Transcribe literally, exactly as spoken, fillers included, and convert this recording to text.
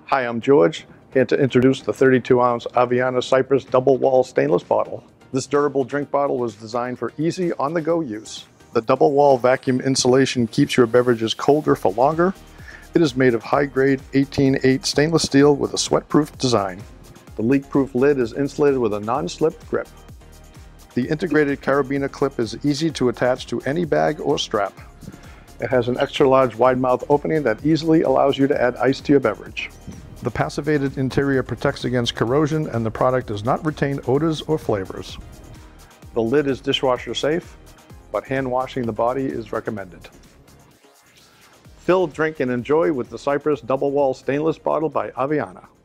Hi, I'm George, here to introduce the thirty-two ounce Avania Cypress double wall stainless bottle. This durable drink bottle was designed for easy on-the-go use. The double wall vacuum insulation keeps your beverages colder for longer. It is made of high-grade eighteen eight stainless steel with a sweat-proof design. The leak-proof lid is insulated with a non-slip grip. The integrated carabiner clip is easy to attach to any bag or strap. It has an extra-large wide-mouth opening that easily allows you to add ice to your beverage. The Passivated interior protects against corrosion, and the product does not retain odors or flavors. The lid is dishwasher safe, but hand washing the body is recommended. Fill, drink, and enjoy with the Cypress double wall stainless bottle by Avania.